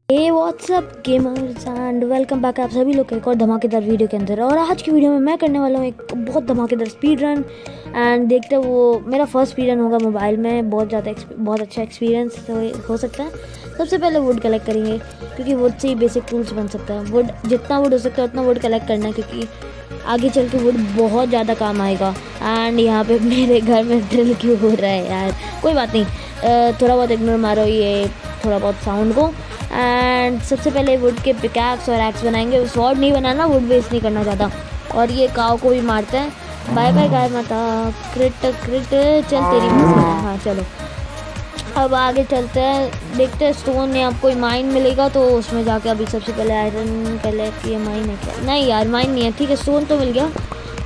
Hey what's up gamers and welcome back आप सभी लोग एक और धमाकेदार वीडियो के अंदर। और आज की वीडियो में मैं करने वाला हूँ एक बहुत धमाकेदार स्पीड रन। एंड देखते हैं वो मेरा फर्स्ट स्पीड रन होगा मोबाइल में। बहुत अच्छा एक्सपीरियंस हो सकता है। सबसे पहले वुड कलेक्ट करेंगे क्योंकि would say he basic tools बन सकता है। वुड जितना वुड हो सकता है उतना वुड कलेक्ट करना है क्योंकि आगे चल के वुड बहुत ज़्यादा काम आएगा। एंड यहाँ पे मेरे घर में ड्रिल क्यों हो रहा है यार, कोई बात नहीं, थोड़ा बहुत इग्नोर मारो ये थोड़ा बहुत साउंड को। एंड सबसे पहले वुड के पिकैक्स और एक्स बनाएंगे। स्वॉर्ड नहीं बनाना, वुड वेस्ट नहीं करना ज़्यादा। और ये काव को भी मारते हैं। बाय बाय गाय माता, क्रिट चल तेरी मस्ती। हाँ चलो अब आगे चलते हैं, देखते हैं स्टोन या कोई माइन मिलेगा तो उसमें जाके अभी सबसे पहले आयरन कलेक्ट। ये माइन है क्या? नहीं यार माइन नहीं है, ठीक है स्टोन तो मिल गया।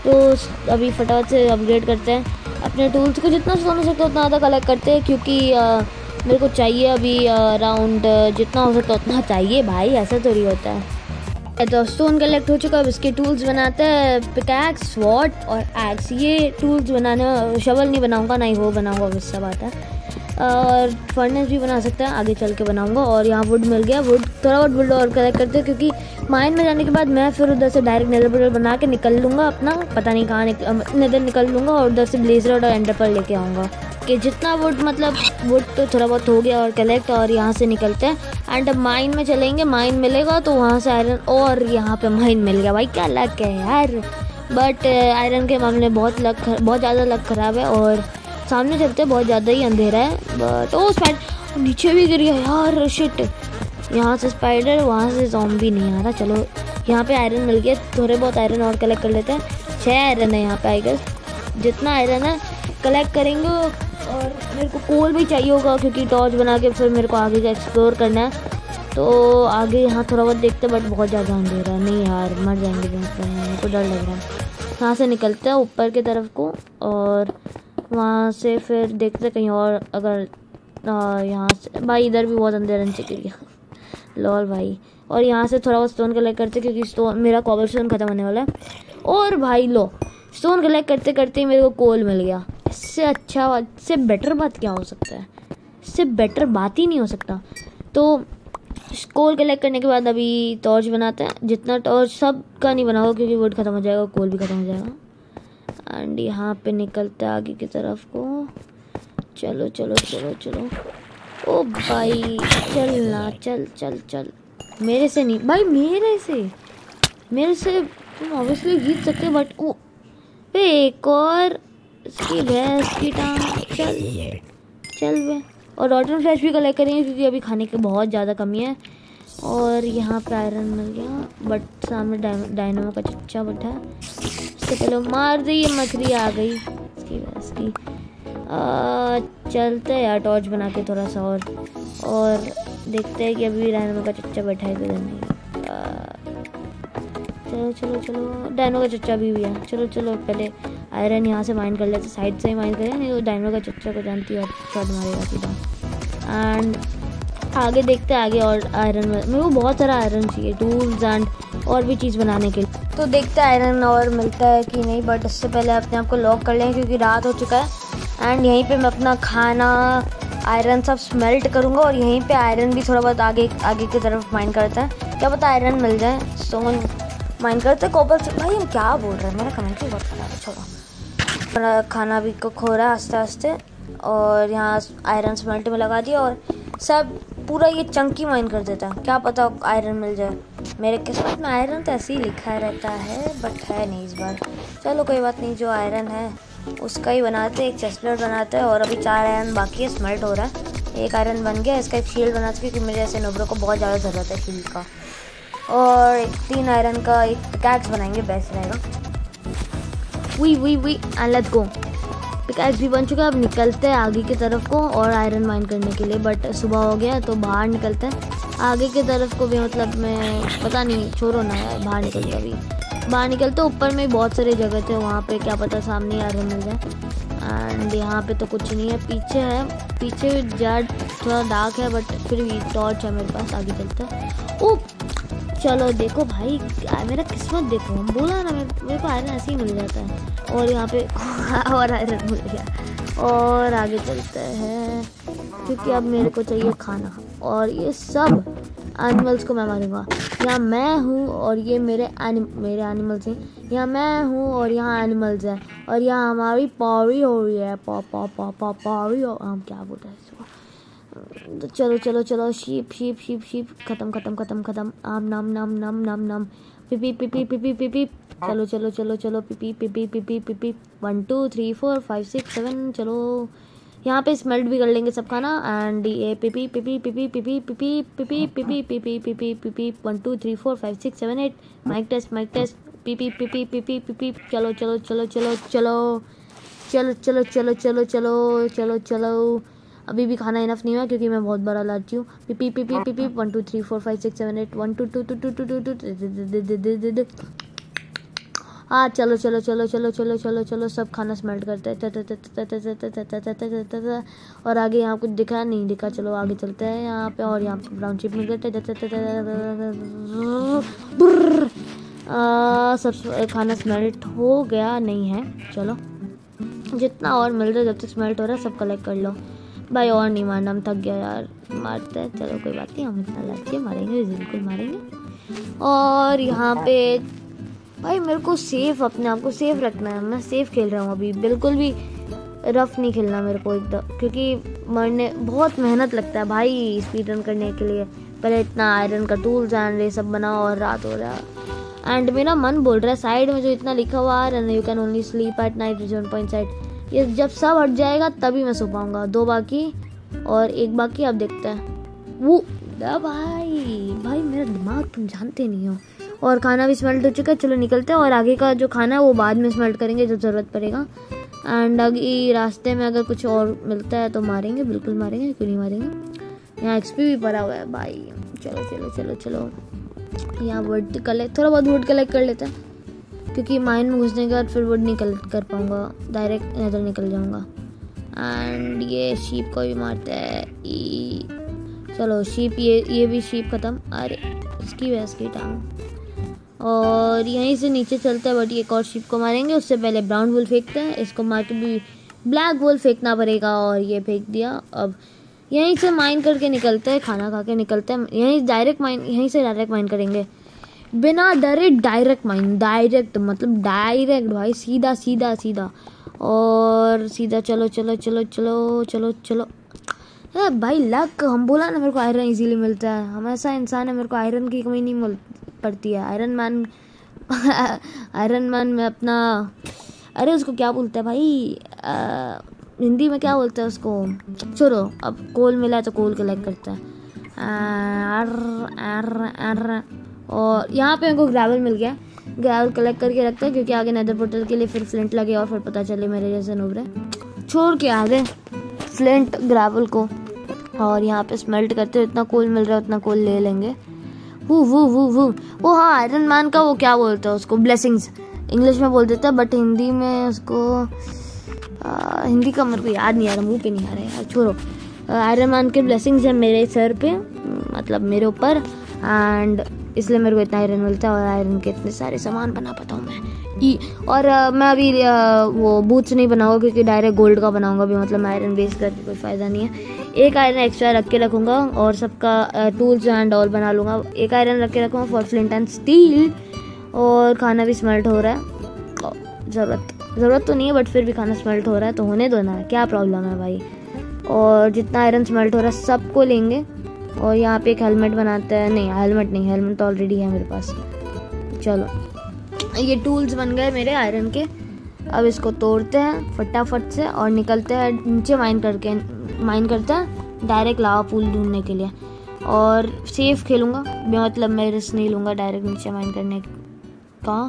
तो अभी फटाफट से अपग्रेड करते हैं अपने टूल्स को। जितना स्टोन हो सकता है उतना ज़्यादा कलेक्ट करते हैं क्योंकि मेरे को चाहिए अभी अराउंड जितना हो सकता है उतना चाहिए भाई, ऐसा तो नहीं होता है। तो स्टोन कलेक्ट हो चुका है। अब इसके टूल्स बनाते हैं, पिकैक्स, स्वॉर्ड और एक्स। ये टूल्स बनाने, शवल नहीं बनाऊंगा, ना ही वो बनाऊंगा, गुस्सा बात है। और फर्नेस भी बना सकते हैं, आगे चल के बनाऊंगा। और यहाँ वुड मिल गया, वुड थोड़ा बहुत वुड और कलेक्ट करते हैं क्योंकि माइन में जाने के बाद मैं फिर उधर से डायरेक्ट नेदर पोर्टल बना के निकल लूँगा अपना, पता नहीं कहाँ नेदर निकल लूँगा और उधर से ब्लेजर और एंडर पर्ल लेके आऊँगा। कि जितना वुड मतलब वुड तो थोड़ा बहुत हो गया और कलेक्ट। और यहाँ से निकलते हैं एंड अब माइन में चलेंगे। माइन मिलेगा तो वहाँ से आयरन, और यहाँ पे माइन मिल गया भाई, क्या लक है यार। बट आयरन के मामले में बहुत ज़्यादा लक ख़राब है। और सामने चलते बहुत ज़्यादा ही अंधेरा है। बट ओ स्पाइडर नीचे भी गिर गया यार, शिट। यहाँ से स्पाइडर, वहाँ से ज़ॉम्बी नहीं आ रहा। चलो यहाँ पे आयरन मिल गया, थोड़े बहुत आयरन और कलेक्ट कर लेते हैं। 6 आयरन है यहाँ पे आई गेस। जितना आयरन है कलेक्ट करेंगे। और मेरे को कोल भी चाहिए होगा क्योंकि टॉर्च बना के फिर मेरे को आगे का एक्सप्लोर करना है। तो आगे यहाँ थोड़ा बहुत देखते बट बहुत ज़्यादा अंधेरा है। नहीं यार मर जाएंगे, मेरे को डर लग रहा है। यहाँ से निकलते हैं ऊपर की तरफ को और वहाँ से फिर देखते कहीं और। अगर यहाँ से भाई इधर भी बहुत अंधेरा नीचे गिर गया लॉल भाई। और यहाँ से थोड़ा बहुत स्टोन कलेक्ट करते क्योंकि स्टोन मेरा कॉबल स्टोन खत्म होने वाला है। और भाई लो स्टोन कलेक्ट करते करते ही मेरे को कोल मिल गया। इससे अच्छा, इससे बेटर बात क्या हो सकता है? इससे बेटर बात ही नहीं हो सकता। तो कोल कलेक्ट करने के बाद अभी टॉर्च बनाते हैं। जितना टॉर्च सब का नहीं बनाओ क्योंकि वुड खत्म हो जाएगा, कोल भी खत्म हो जाएगा। एंड यहाँ पे निकलते हैं आगे की तरफ को। चलो चलो चलो चलो ओ भाई चलना, चल चल चल। मेरे से नहीं भाई, मेरे से तुम ऑब्वियसली जीत सकते हो बट ओ पे एक और इसकी भैंस की टांग। चल बे। और रॉटन फ्लैश भी कलेक्ट करेंगे क्योंकि अभी खाने की बहुत ज़्यादा कमी है। और यहाँ पे आयरन मिल गया बट सामने डायनामो का चच्चा बैठा है। इससे पहले मार दी, ये मछली आ गई इसकी भैंस की। चलते हैं यार टॉर्च बना के थोड़ा सा और देखते हैं कि अभी डायनामो का चच्चा बैठा है किधर नहीं। चलो चलो चलो, डायनो का चच्चा भी है। चलो चलो पहले आयरन यहाँ से माइन कर लेते, साइड से ही माइन करें, नहीं तो डायनो का चच्चा को जानती है और शॉट मारेगा सीधा। एंड आगे देखते हैं आगे। और आयरन मेरे को बहुत सारा आयरन चाहिए, टूल्स एंड और भी चीज़ बनाने के लिए। तो देखते हैं आयरन और मिलता है कि नहीं। बट इससे पहले अपने आप को लॉक कर लें क्योंकि रात हो चुका है। एंड यहीं पे मैं अपना खाना आयरन सब स्मेल्ट करूँगा और यहीं पे आयरन भी थोड़ा बहुत आगे की तरफ माइन करता है। क्या पता आयरन मिल जाए। स्टोन माइन करते कॉपर से। भाई हम क्या बोल रहे हैं, मेरा कमेंट्री बहुत खराब है। छोड़ो, खाना भी कुक हो रहा है आस्ते आस्ते। और यहाँ आयरन स्मेल्ट में लगा दिया और सब पूरा ये चंकी माइन कर देता है। क्या पता आयरन मिल जाए। मेरे किस्मत में आयरन तो ऐसे ही लिखा रहता है बट है नहीं इस बार। चलो कोई बात नहीं, जो आयरन है उसका ही बनाते, एक चेस्ट प्लेट बनाते हैं। और अभी 4 आयरन बाकी है, स्मेल्ट हो रहा है। एक आयरन बन गया, इसका एक शील्ड बनाते क्योंकि मेरे ऐसे नोबरों को बहुत ज़्यादा ज़रूरत है शील्ड का। और 3 आयरन का एक पिकैक्स बनाएंगे, बेस्ट रहेगा। वी एंड लेट्स गो। पिकैक्स भी बन चुका है। अब निकलते हैं आगे की तरफ को और आयरन माइन करने के लिए। बट सुबह हो गया तो बाहर निकलते हैं आगे की तरफ को भी। मतलब मैं पता नहीं, छोड़ो ना यार, बाहर निकलते अभी। बाहर निकलते ऊपर में बहुत सारी जगह थे, वहाँ पे क्या पता सामने आयरन मिल जाए। एंड यहाँ पे तो कुछ नहीं है, पीछे है, पीछे थोड़ा डार्क है बट फिर भी टॉर्च है मेरे पास। आगे चलते हैं। ओ चलो देखो भाई मेरा किस्मत देखो, हम बोला ना मेरे को आयरन ऐसे ही मिल जाता है। और यहाँ पे और आयरन मिल गया। और आगे चलते हैं क्योंकि अब मेरे को चाहिए खाना। और ये सब एनिमल्स को मैं मारूंगा। यहाँ मैं हूँ और ये मेरे एनिमल्स हैं। यहाँ मैं हूँ और यहाँ एनिमल्स हैं और यहाँ हमारी पारी हो रही है। पारी हम क्या बोलते हैं इसको। तो चलो चलो चलो, शीप शीप शीप शीप, खत्म खत्म खत्म खत्म। आम नाम नाम नाम नाम नाम, पिपी पिपी पिपी पिपी। चलो चलो चलो चलो, पिपी पिपी पिपी पिपी। 1 2 3 4 5 6 7। चलो यहाँ पे स्मेल्ट भी कर लेंगे सब खाना। एंड ये पिपी पिपी पिपी पिपी पिपी पिपी पिपी पिपी पिपी पिपी। 1 2 3 4 5 6 7 8। माइक टेस्ट पिपी पिपी पिपी पिपी। चलो चलो चलो चलो चलो चलो चलो चलो चलो चलो चलो चलो। अभी भी खाना इनफ नहीं हुआ क्योंकि मैं बहुत बड़ा लाची हूँ। पिपी पिपी पिपी। 1 2 3 4 5 6 7 8। 1 2 2 2 2 2 2। हाँ चलो चलो चलो चलो चलो चलो चलो, सब खाना स्मेल्ट करते हैं। और आगे यहाँ कुछ दिखा नहीं दिखा, चलो आगे चलते हैं यहाँ पे। और यहाँ पे ब्राउन चिप मिल गए। सब खाना स्मेल्ट हो गया नहीं है। चलो जितना और मिल रहा है, जब तक स्मेल्ट हो रहा है सब कलेक्ट कर लो भाई। और नहीं मारना, हम थक गया यार, मारते हैं। चलो कोई बात नहीं, हम इतना लाची मारेंगे, बिल्कुल मारेंगे। और यहाँ पे भाई मेरे को सेफ, अपने आप को सेफ रखना है। मैं सेफ खेल रहा हूँ अभी, बिल्कुल भी रफ नहीं खेलना मेरे को एकदम, क्योंकि मरने बहुत मेहनत लगता है भाई स्पीड रन करने के लिए। पहले इतना आयरन का टूल्स एंड ये सब बनाओ और रात हो रहा है। एंड मेरा मन बोल रहा है साइड में जो इतना लिखा हुआ है, you can only sleep at night reserve point side, ये जब सब हट जाएगा तभी मैं सो पाऊंगा। 2 बाकी और 1 बाकी, अब देखते हैं। वो भाई मेरा दिमाग तुम जानते नहीं हो। और खाना भी स्मेल्ट हो चुका है, चलो निकलते हैं। और आगे का जो खाना है वो बाद में स्मेल्ट करेंगे जब ज़रूरत पड़ेगा। एंड आगे रास्ते में अगर कुछ और मिलता है तो मारेंगे, बिल्कुल मारेंगे, क्यों नहीं मारेंगे। यहाँ एक्सपी भी पड़ा हुआ है भाई। चलो चलो चलो चलो, यहाँ वुड कलेक्ट, थोड़ा बहुत वुड कलेक्ट कर लेते हैं, क्योंकि माइन में घुसने के बाद फिर वुड नहीं कलेक्ट कर पाऊँगा, डायरेक्ट इधर निकल जाऊँगा। एंड ये शीप को भी मारते हैं। चलो शीप, ये भी शीप ख़त्म। अरे इसकी वजह की टांग। और यहीं से नीचे चलते हैं, बट एक और शीप को मारेंगे। उससे पहले ब्राउन वुल फेंकते हैं, इसको मार के भी ब्लैक वुल फेंकना पड़ेगा। और ये फेंक दिया। अब यहीं से माइन करके निकलते हैं, खाना खा के निकलते हैं। यहीं से डायरेक्ट माइन करेंगे, बिना डरे डायरेक्ट माइन, डायरेक्ट मतलब डायरेक्ट भाई, सीधा सीधा सीधा और सीधा। चलो चलो चलो चलो चलो चलो। भाई लक, हम बोला ना मेरे को आयरन इजीली मिलता है। हम ऐसा इंसान है, मेरे को आयरन की कमी नहीं पड़ती है। आयरन मैन में अपना, अरे उसको क्या बोलते हैं भाई, हिंदी में क्या बोलते हैं उसको, छोड़ो। अब कोल मिला है तो कोल कलेक्ट करते हैं। और यहाँ पे हमको ग्रेवल मिल गया, ग्रेवल कलेक्ट करके रखते हैं, क्योंकि आगे नेदर पोर्टल के लिए फिर फ्लिंट लगे और फिर पता चले मेरे जैसे नुबरे छोड़ के आ गए फ्लिंट ग्रेवल को। और यहाँ पे स्मेल्ट करते हो, इतना कोल मिल रहा है उतना कोल ले लेंगे। वो हाँ, आयरन मैन का वो क्या बोलते हैं उसको, ब्लेसिंग्स इंग्लिश में बोल देता है, बट हिंदी में उसको हिंदी का मेरे को याद नहीं आ रहा, मुंह पे नहीं आ रहा यार, छोड़ो। आयरन मैन के ब्लेसिंग्स है मेरे सर पे, मतलब मेरे ऊपर, एंड इसलिए मेरे को इतना आयरन मिलता है। और आयरन के इतने सारे सामान बना पाता हूँ मैं। और मैं अभी वो बूट्स नहीं बनाऊंगा, क्योंकि डायरेक्ट गोल्ड का बनाऊंगा भी, मतलब आयरन वेस्ट करके कोई फ़ायदा नहीं है। एक आयरन एक्स्ट्रा रख के रखूँगा और सबका टूल्स एंड ऑल बना लूँगा। एक आयरन रख के रखूँगा फॉर फ्लिंट एंड स्टील। और खाना भी स्मेल्ट हो रहा है, ज़रूरत तो नहीं है, बट फिर भी खाना स्मेल्ट हो रहा है तो होने दो ना, क्या प्रॉब्लम है भाई। और जितना आयरन स्मेल्ट हो रहा है सबको लेंगे। और यहाँ पे एक हेलमेट बनाते हैं, नहीं हेलमेट तो ऑलरेडी है मेरे पास। चलो ये टूल्स बन गए मेरे आयरन के। अब इसको तोड़ते हैं फटाफट से और निकलते हैं नीचे, माइन करते हैं डायरेक्ट लावा पूल ढूंढने के लिए। और सेफ खेलूँगा, मतलब मैं रिस्क नहीं लूँगा डायरेक्ट नीचे माइन करने का।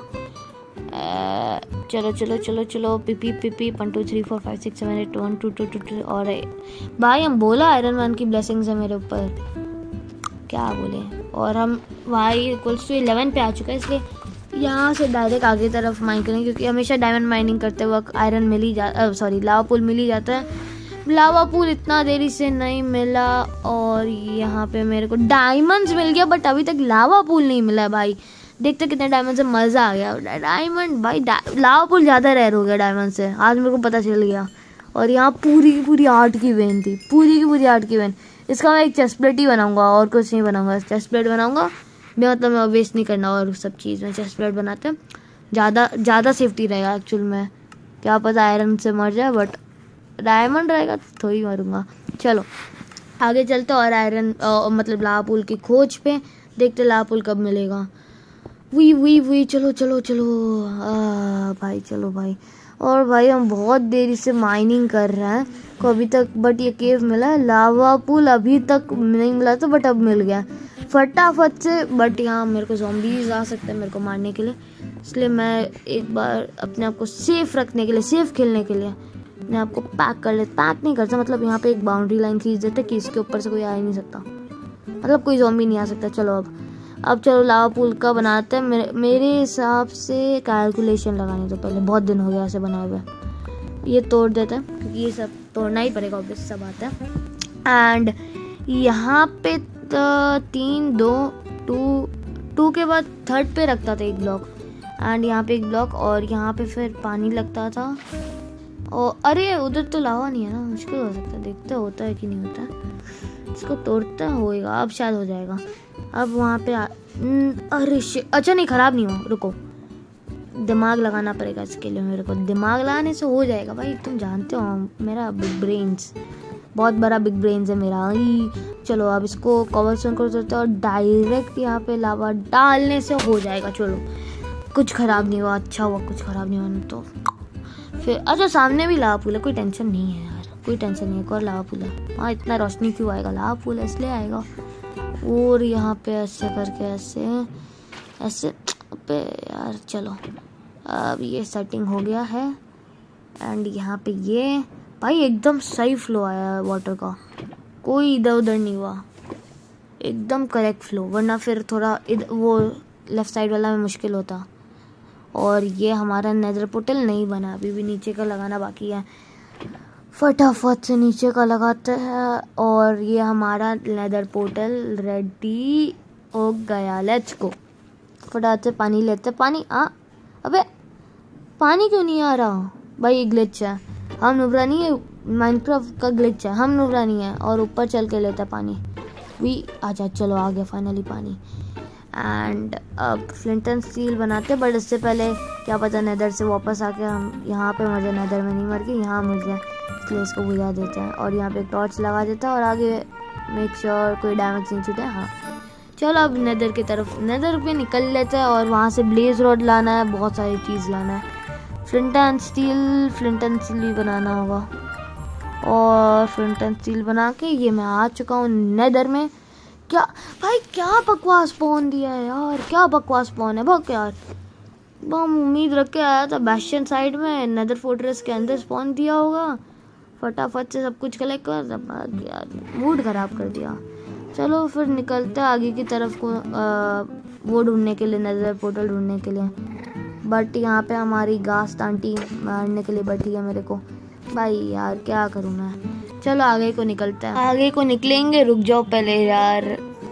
चलो चलो चलो चलो, पिपी 1 2 3 4 5 6 7 8 1 2 2 2 2। और भाई हम बोला आयरन मैन की ब्लेसिंग्स है मेरे ऊपर, क्या बोले। और हम भाई इक्वल्स टू 11 पे आ चुका है, इसलिए यहाँ से डायरेक्ट आगे तरफ माइन करेंगे, क्योंकि हमेशा डायमंड माइनिंग करते वक्त आयरन लावा पूल मिल ही जाता है। लावा पूल इतना देरी से नहीं मिला। और यहाँ पे मेरे को डायमंड्स मिल गया, बट अभी तक लावा पूल नहीं मिला है भाई। देखते कितने डायमंड से, मज़ा आ गया। डायमंड भाई, लावा पूल ज़्यादा रेयर हो गया डायमंड से, आज मेरे को पता चल गया। और यहाँ पूरी की पूरी 8 की वेन थी, पूरी की पूरी 8 की वेन। इसका मैं एक चेस्ट प्लेट ही बनाऊंगा और कुछ नहीं बनाऊंगा। चेस्ट प्लेट बनाऊंगा मतलब मैं वेस्ट नहीं करना और सब चीज़ में चेस्ट प्लेट बनाते हैं, ज़्यादा सेफ्टी रहेगा। एक्चुअल में क्या पता आयरन से मर जाए, बट डायमंड रहेगा तो थोड़ी मरूंगा। चलो आगे चलते और आयरन मतलब लावा पुल की खोज पे देखते लावा पुल कब मिलेगा। वी चलो भाई, चलो भाई। और भाई हम बहुत देरी से माइनिंग कर रहे हैं को अभी तक, बट ये केव मिला है। लावा पुल अभी तक नहीं मिला था बट अब मिल गया फटाफट से। बट यहाँ मेरे को ज़ॉम्बीज आ सकते हैं मेरे को मारने के लिए, इसलिए मैं एक बार अपने आप को सेफ रखने के लिए, सेफ खेलने के लिए अपने आप को पैक कर ले। पैक नहीं करता मतलब यहाँ पे एक बाउंड्री लाइन खींच देते कि इसके ऊपर से कोई आ ही नहीं सकता, मतलब कोई ज़ॉम्बी नहीं आ सकता। चलो अब चलो लावा पुल का बनाते हैं। मेरे हिसाब से कैलकुलेशन लगाने तो पहले, बहुत दिन हो गया ऐसे बनाए हुए। ये तोड़ देते हैं क्योंकि ये सब तोड़ना ही पड़ेगा, ऑब्वियस सा बात है। एंड यहाँ पे 3 2 2 के बाद थर्ड पे रखता था एक ब्लॉक, एंड यहाँ पे एक ब्लॉक, और यहाँ पे फिर पानी लगता था। और अरे उधर तो लावा नहीं है ना, मुश्किल हो सकता है, देखते होता है कि नहीं होता है। इसको तोड़ता होएगा, अब शायद हो जाएगा। अब वहाँ पे अरे अच्छा नहीं, ख़राब नहीं हो, रुको, दिमाग लगाना पड़ेगा इसके लिए मेरे को। दिमाग लगाने से हो जाएगा भाई, तुम जानते हो मेरा बिग ब्रेन्स, बहुत बड़ा बिग ब्रेन्स है मेरा। चलो अब इसको कवर स्टोन कर देते हैं और डायरेक्ट यहाँ पे लावा डालने से हो जाएगा। चलो कुछ ख़राब नहीं हुआ, अच्छा हुआ कुछ ख़राब नहीं हुआ। तो फिर अच्छा सामने भी लावा पुल है, कोई टेंशन नहीं है यार, कोई टेंशन नहीं है। एक और लावा पुल है, हाँ इतना रोशनी क्यों आएगा, लावा पुल है इसलिए आएगा। और यहाँ पे ऐसे करके ऐसे पे यार। चलो अब ये सेटिंग हो गया है, एंड यहाँ पे ये भाई एकदम सही फ्लो आया है वाटर का, कोई इधर उधर नहीं हुआ, एकदम करेक्ट फ्लो, वरना फिर थोड़ा वो लेफ़्ट साइड वाला में मुश्किल होता। और ये हमारा नेदर पोर्टल नहीं बना, अभी भी नीचे का लगाना बाकी है, फटाफट से नीचे का लगाते हैं। और ये हमारा नेदर पोर्टल रेडी हो गया, लेट्स गो। फटाफट से पानी लेते, पानी अबे पानी क्यों नहीं आ रहा भाई, ये ग्लिच है, हम नुबरा नहीं है, माइनक्राफ्ट का ग्लिच है, हम नुबरा नहीं है। और ऊपर चल के लेता पानी भी, आजा चलो आ गया फाइनली पानी। एंड अब फ्लिंट एंड स्टील बनाते, बट इससे पहले क्या पता नेदर से वापस आके हम यहाँ पे मर जाए, नेदर में नहीं मर के यहाँ मिल जाए, इसलिए इसको बुझा देते हैं। और यहाँ पे एक टॉर्च लगा देता है और आगे मेक श्योर कोई डैमेज नहीं छूटे। हाँ चलो अब नेदर की तरफ, नेदर पे निकल लेते हैं और वहाँ से ब्लेज रोड लाना है, बहुत सारी चीज़ लाना है। फ्लिंट एंड स्टील भी बनाना होगा, और फ्लिंट एंड स्टील बना के ये मैं आ चुका हूँ नेदर में। क्या भाई क्या बकवास स्पॉन दिया है यार, क्या बकवास स्पॉन है भग यार। हम उम्मीद रख के आया था बैस्टियन साइड में, नेदर फोर्ट्रेस के अंदर स्पॉन दिया होगा, फटाफट से सब कुछ कलेक्ट कर यार, मूड ख़राब कर दिया। चलो फिर निकलते आगे की तरफ को वो ढूंढने के लिए, नेदर पोर्टल ढूंढने के लिए। बट यहाँ पे हमारी घास आंटी मारने के लिए बैठी है मेरे को, भाई यार क्या करूँ मैं। चलो आगे को निकलते हैं, आगे को निकलेंगे, रुक जाओ पहले यार।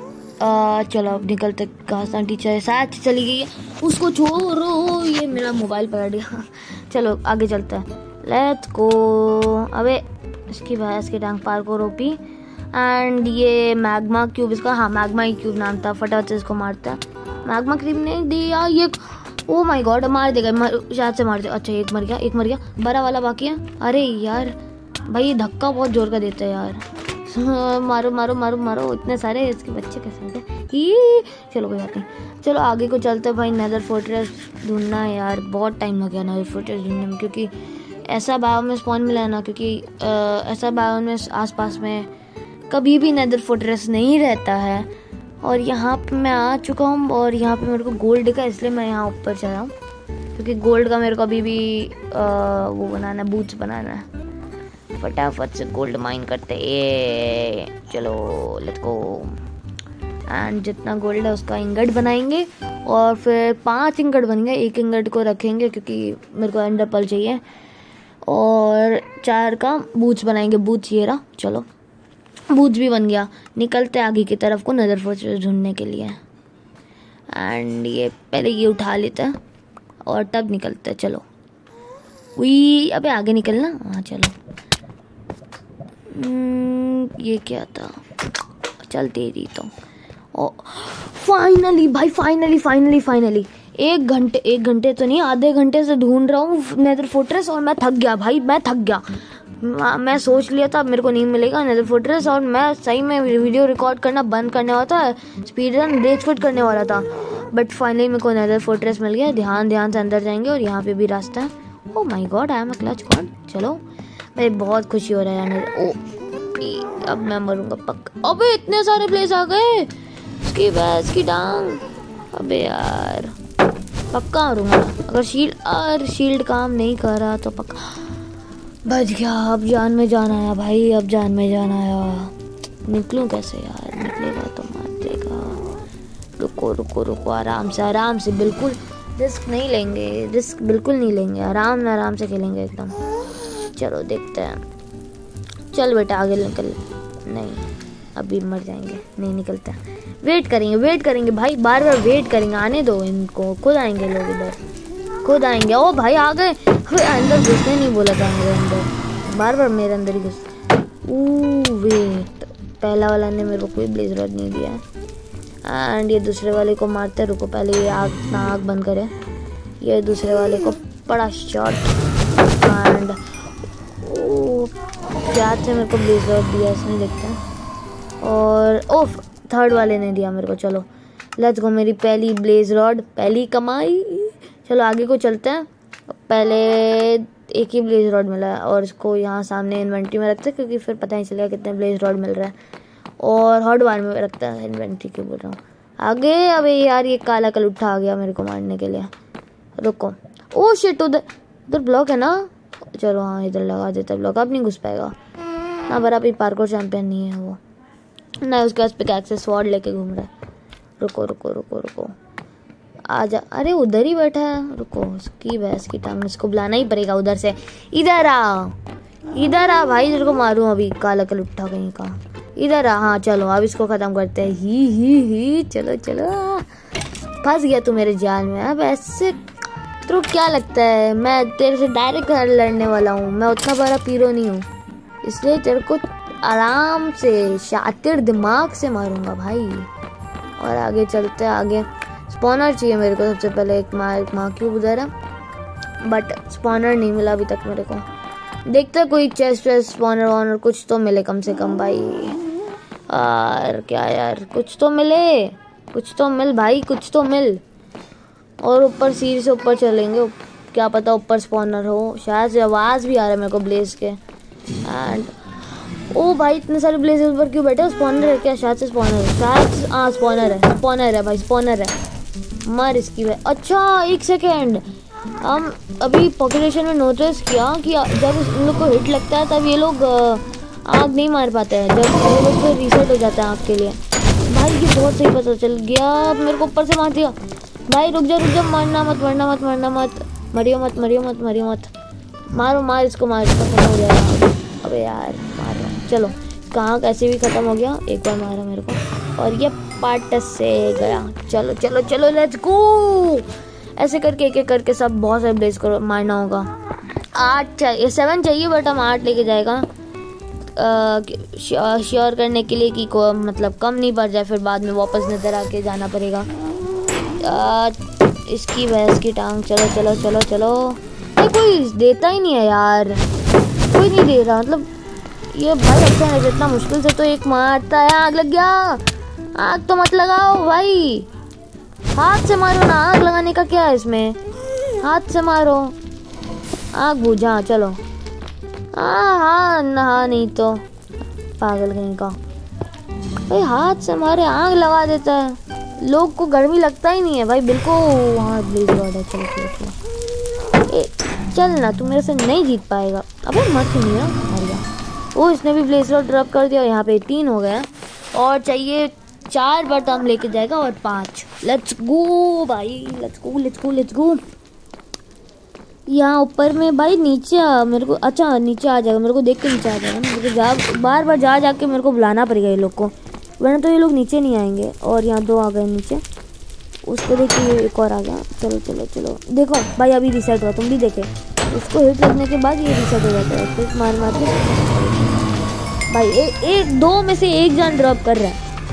चलो अब निकलते, घास आंटी शायद चली गई है, उसको छोड़ो, ये मेरा मोबाइल पकड़ गया। चलो आगे चलते हैं, लेट्स गो। अबे इसकी भैंस के टांग पार को रोपी। एंड ये मैग्मा क्यूब, इसका हाँ मैग्मा ही क्यूब नाम था, फटाफट से इसको मारता है। मैग्मा क्यूब ने दिया ये, ओ माय गॉड मार देगा, शायद से मार दे। अच्छा एक मर गया, बड़ा वाला बाकी है। अरे यार भाई ये धक्का बहुत जोर का देता है यार। मारो मारो मारो मारो, इतने सारे इसके बच्चे कैसे होते। चलो कोई बात नहीं, चलो आगे को चलते भाई। नेदर फोर्ट्रेस ढूंढना है यार, बहुत टाइम लग गया नेदर फोर्ट्रेस ढूंढने में, क्योंकि ऐसा बायो में स्पॉन मिला है ना, क्योंकि ऐसा बायो में आसपास में कभी भी नेदर फोर्ट्रेस नहीं रहता है। और यहाँ पे मैं आ चुका हूँ, और यहाँ पे मेरे को गोल्ड का, इसलिए मैं यहाँ ऊपर चला हूँ, क्योंकि गोल्ड का मेरे को अभी भी वो बनाना है, बूट्स बनाना है। फटाफट से गोल्ड माइन करते ये, चलो लेट्स गो। एंड जितना गोल्ड है उसका इंगट बनाएंगे, और फिर 5 इंगट बन गए, 1 इंगट को रखेंगे क्योंकि मेरे को एंडर पर्ल चाहिए, और 4 का बूट्स बनाएंगे। बूट्स ये रहा, चलो बूट्स भी बन गया। निकलते आगे की तरफ को नेदर फोर्ट्रेस ढूंढने के लिए। एंड ये पहले ये उठा लेते हैं और तब निकलते हैं। चलो वही, अबे आगे निकलना, हाँ चलो। ये क्या था, चल तेरी तो। ओ फाइनली भाई, फाइनली 1 घंटे तो नहीं, आधे घंटे से ढूंढ रहा हूँ नेदर फोर्ट्रेस और मैं थक गया भाई, मैं थक गया। मैं सोच लिया था मेरे को नहीं मिलेगा नेदर फोर्ट्रेस और मैं सही में वीडियो रिकॉर्ड करना बंद करने वाला था, स्पीड रन रेज क्विट करने वाला था। बट फाइनली मेरे को नेदर फोर्ट्रेस मिल गया। ध्यान से अंदर जाएंगे और यहाँ पे भी रास्ता है। Oh my god, I am a clutch god. चलो भाई बहुत खुशी हो रहा है यार। ओ अब मैं मरूंगा पक्का। अबे इतने सारे प्लेस आ गए, उसकी भैंस की टांग। अबे यार पक्का मरूंगा अगर शील्ड काम नहीं कर रहा तो पक्का। बच गया। अब जान में जान आया भाई, अब जान में जान आया। निकलूं कैसे यार, निकलेगा तो मार देगा। रुको आराम से, बिल्कुल रिस्क नहीं लेंगे, आराम से खेलेंगे एकदम। चलो देखते हैं। चल बेटा आगे निकल। नहीं अभी मर जाएंगे, नहीं निकलता। वेट करेंगे भाई, बार वेट करेंगे। आने दो इनको, खुद आएंगे लोग, इधर खुद आएंगे। ओ भाई आ गए। अबे अंदर घुसने नहीं बोला था मेरे अंदर, बार मेरे अंदर ही घुस। वेट, पहला वाला ने मेरे को कोई ब्लेज रॉड नहीं दिया एंड ये दूसरे वाले को मारते। रुको पहले ये आग बंद करे। ये दूसरे वाले को बड़ा शॉट एंड याद से मेरे को ब्लेज रॉड दिया इसने, देखते हैं। और ओफ थर्ड वाले ने दिया मेरे को। चलो लेट्स गो, मेरी पहली ब्लेज रॉड, पहली कमाई। चलो आगे को चलते हैं। पहले एक ही ब्लेज रॉड मिला है और इसको यहाँ सामने इन्वेंट्री में रखते हैं क्योंकि फिर पता नहीं चलेगा कितने ब्लेज रॉड मिल रहा है। और हॉट बार में रखता है, इन्वेंट्री क्यों बोल रहा हूँ आगे। अबे यार ये काला कलुट्ठा आ गया मेरे को मारने के लिए। रुको, ओ शिट, उधर ब्लॉक है ना। चलो हाँ इधर लगा देता ब्लॉक, अब नहीं घुस पाएगा ना। बराबर पार्कोर चैंपियन नहीं है वो ना, उसके पास पिकैक्स स्वॉर्ड लेके घूम रहा है। रुको आजा। अरे उधर ही बैठा है। रुको उसकी भैंस की टांग, इसको बुलाना ही पड़ेगा उधर से। इधर आ भाई, तेरे को मारूं अभी, काला कलुट्ठा कहीं का। इधर आ। हाँ चलो अब इसको खत्म करते हैं। ही चलो फंस गया तू मेरे जाल में। अब ऐसे तो क्या लगता है मैं तेरे से डायरेक्ट लड़ने वाला हूँ। मैं उतना बड़ा पीरो नहीं हूँ, इसलिए तेरे को आराम से शातिर दिमाग से मारूंगा भाई। और आगे चलते हैं। आगे स्पॉनर चाहिए मेरे को सबसे पहले। एक माँ क्यूब उधर है बट स्पॉनर नहीं मिला अभी तक मेरे को। देखते कोई चेस्ट स्पॉनर वॉनर कुछ तो मिले कम से कम भाई। और क्या यार, कुछ तो मिल भाई, कुछ तो मिल। और ऊपर सीढ़ी से ऊपर चलेंगे, क्या पता ऊपर स्पॉनर हो। शायद से आवाज़ भी आ रहा है मेरे को ब्लेज के। एंड ओ भाई इतने सारे ब्लेज ऊपर क्यों बैठे। स्पॉनर है क्या? शायद से स्पॉनर है, हाँ स्पॉनर है भाई, स्पॉनर है। मर इसकी भाई। अच्छा 1 सेकेंड, हम अभी पॉपुलेशन में नोटिस किया कि जब इन लोग को हिट लगता है तब ये लोग आग नहीं मार पाते हैं, जब ये लोग फिर रीसेट हो जाता है आग के लिए। भाई ये बहुत सही पता चल गया। मेरे को ऊपर से मार दिया भाई। रुक जा, मरना मत, मरियो मत। मार इसको खत्म हो जाएगा। अबे यार मार रहा। चलो कहाँ कैसे भी खत्म हो गया। एक बार मारा मेरे को और ये पार्ट से गया। चलो लेट्स गो। ऐसे करके एक करके सब बहुत सारे ब्लेज को मारना होगा। 7 चाहिए बट हम 8 लेके जाएगा श्योर करने के लिए कि को मतलब कम नहीं पड़ जाए, फिर बाद में वापस नजर आके जाना पड़ेगा। इसकी भैंस की टांग। चलो कोई देता ही नहीं है यार, कोई नहीं दे रहा। मतलब ये भाई अच्छा है, जितना मुश्किल से तो एक मारता है। आग लग गया। आग तो मत लगाओ भाई, हाथ से मारो ना। आग लगाने का क्या है इसमें, हाथ से मारो। आग बुझा। चलो हाँ नहा नहीं तो पागल कहीं का भाई, हाथ से मारे आग लगा देता है। लोग को गर्मी लगता ही नहीं है भाई बिल्कुल। हाँ ब्लेज रॉड है। चलो चल ना, तू मेरे से नहीं जीत पाएगा। अबे मत नहीं है, मर गया। ओ इसने भी ब्लेज रॉड ड्रॉप कर दिया। यहाँ पे 3 हो गए और चाहिए 4 बट हम लेके जाएगा और 5। लेट्स गो भाई, लेट्स गो। यहाँ ऊपर में भाई नीचे मेरे को, अच्छा नीचे आ जाएगा, मेरे को देख के नीचे आ जाएगा। मेरे को बार जाके मेरे को बुलाना पड़ेगा ये लोग को, वरना तो ये लोग नीचे नहीं आएंगे। और यहाँ 2 आ गए नीचे, उसको देखिए एक और आ गया। चलो देखो भाई अभी रीसेट हुआ, तुम भी देखे। उसको हिट लगने के बाद ये रीसेट हो जाता है। फिर मार के भाई 2 में से 1 जन ड्रॉप कर रहा है।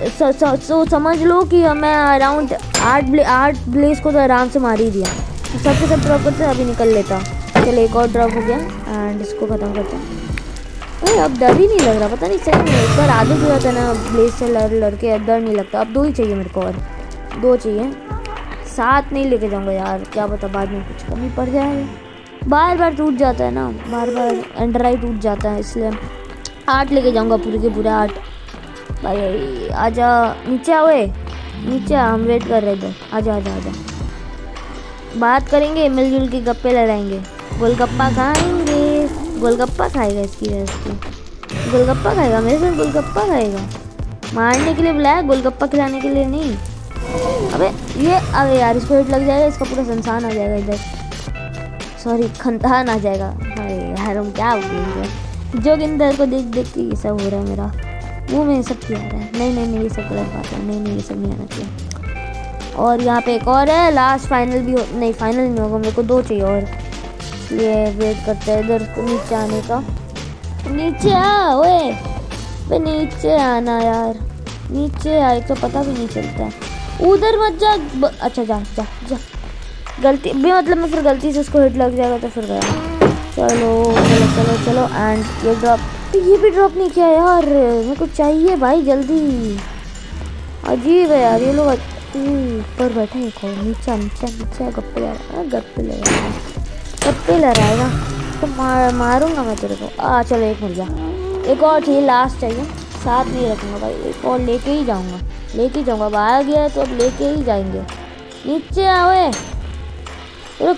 समझ लो कि मैं अराउंड 8 ब्लेस को तो आराम से मार ही दिया। सबके सब ड्रॉप करते अभी निकल लेता। चलो एक और ड्रॉप हो गया एंड इसको ख़त्म करते हैं। अरे अब डर ही नहीं लग रहा, पता नहीं सही में एक बार आदत हो जाता है ना ब्लेस से लड़के, डर नहीं लगता। अब 2 ही चाहिए मेरे को, और 2 चाहिए। 7 नहीं लेके जाऊँगा यार, क्या पता बाद में कुछ कमी पड़ जाए। बार बार टूट जाता है ना, बार बार एंडर आई टूट जाता है, इसलिए 8 लेके जाऊँगा, पूरे के पूरे 8। भाई आजा, नीचे आओए, नीचे आ, हम वेट कर रहे इधर। आजा आजा आजा, बात करेंगे, मिलजुल के गप्पे लड़ाएंगे, गोलगप्पा खाएंगे। गोलगप्पा खाएगा इसकी वजह से, गोलगप्पा खाएगा मेरे साथ, गोलगप्पा खाएगा। मारने के लिए बुलाया, गोलगप्पा खिलाने के लिए नहीं। अबे यार इसको हिट लग जाएगा, इसका पूरा संसान आ जाएगा इधर, सॉरी खंतान आ जाएगा। अरे यार हम क्या बोलेंगे, जोगिंदर को देख देख के ये सब हो रहा है मेरा मुँह में, सब क्या आ रहा है। नहीं ये सब गलत बात है, नहीं ये सब नहीं आना चाहिए। और यहाँ पे एक और है, लास्ट फाइनल भी नहीं, फाइनल नहीं होगा, मेरे को 2 चाहिए और, इसलिए वेट करते हैं इधर को नीचे आने का। नीचे आ ओए, नीचे आना यार, नीचे आ, एक तो पता भी नहीं चलता है। उधर मत जा, अच्छा जा जा जा, गलती भी मतलब मैं फिर गलती से उसको हिट लग जाएगा तो फिर गया। चलो चलो चलो चलो एंड ये ड्रॉप, ये भी ड्रॉप नहीं किया यार, मेरे को चाहिए भाई जल्दी। अजीब है यार ये लोग, ऊपर बैठे एक और, नीचे नीचे नीचे गप्पे ले रहा है, गप्पे ले रहा है तो मारूंगा मैं तेरे को। चलो एक मिल गया, एक और चाहिए, लास्ट चाहिए। 7 नहीं रखूँगा भाई, एक और लेके ही जाऊँगा, बाहर गया तो अब लेके ही जाएंगे। नीचे आओए, रुक,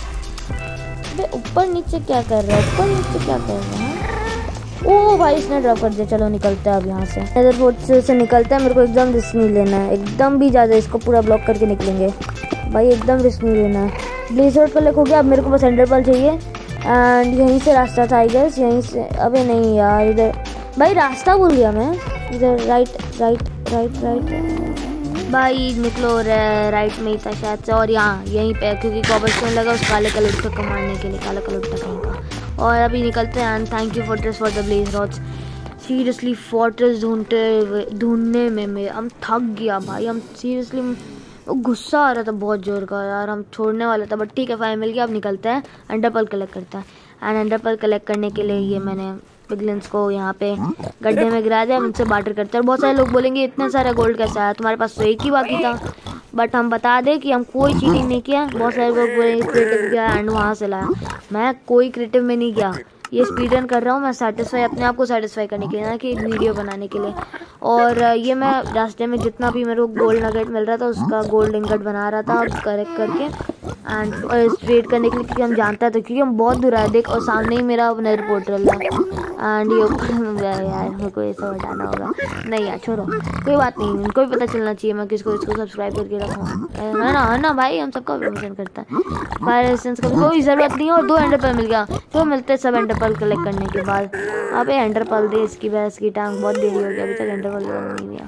ऊपर नीचे क्या कर रहा है, ओ भाई इसने ड्रॉप कर दिया। चलो निकलते हैं अब यहाँ से, नेदर पोर्टल से निकलते हैं। मेरे को एकदम रिस्क नहीं लेना है, एकदम भी ज़्यादा, इसको पूरा ब्लॉक करके निकलेंगे भाई, एकदम रिस्क नहीं लेना है। ब्लेजर्ड कलेक्ट हो गया, अब मेरे को बस एंडर पर्ल चाहिए एंड यहीं से रास्ता था आई गेस, यहीं से। अबे नहीं यार, इधर भाई रास्ता भूल गया मैं, इधर राइट भाई निकलो, राइट में ही था शायद से, और यहाँ यहीं पे क्योंकि कॉबलस्टोन लगा उस काले कलर को मारने के लिए, काला कलर था कहीं का। और अभी निकलते हैं and thank you fortress for the blaze rods. Seriously fortress ढूंढने में हम थक गया भाई, हम सीरियसली गुस्सा आ रहा था बहुत जोर का यार, हम छोड़ने वाला था, बट ठीक है फाइनल मिल गया। अब निकलते हैं, एंडरपर्ल कलेक्ट करता है एंड एंडरपर्ल कलेक्ट करने के लिए ये मैंने पिगलिन्स को यहाँ पे गड्ढे में गिरा दिया, उनसे बार्टर करते हैं। और बहुत सारे लोग बोलेंगे इतना सारा गोल्ड कैसा आया, तुम्हारे पास तो एक ही बाकी था, बट हम बता दें कि हम कोई चीटिंग नहीं किया। बहुत सारे लोग बोलेंगे क्रिएटिव गया एंड वहाँ से लाया, मैं कोई क्रिएटिव में नहीं गया, ये स्पीड रन कर रहा हूँ मैं सेटिस्फाई, अपने आप को सेटिस्फाई करने के लिए, ना कि एक वीडियो बनाने के लिए। और ये मैं रास्ते में जितना भी मेरे को गोल्ड नगेट मिल रहा था उसका गोल्ड इंगट बना रहा था करेक्ट करके एंड स्ट्रेट करने के लिए, क्योंकि हम जानते थे क्योंकि हम बहुत दूर आए। देख और सामने ही मेरा नेदर पोर्टल है एंड ये यार मेरे को ये सब हटाना होगा। नहीं यार छोड़ो, कोई बात नहीं, इनको भी पता चलना चाहिए मैं किसको इसको सब्सक्राइब करके रखूँ, है ना भाई, हम सबका प्रमोशन करता है। फायर रेजिस्टेंस का कोई ज़रूरत नहीं है। और 2 एंडरपर्ल मिल गया, तो मिलते हैं सब एंडरपर्ल कलेक्ट करने के बाद। अब एंडरपर्ल दे, इसकी भैंस की टांग, बहुत देरी हो गया अभी तक एंडरपर्ल नहीं दिया।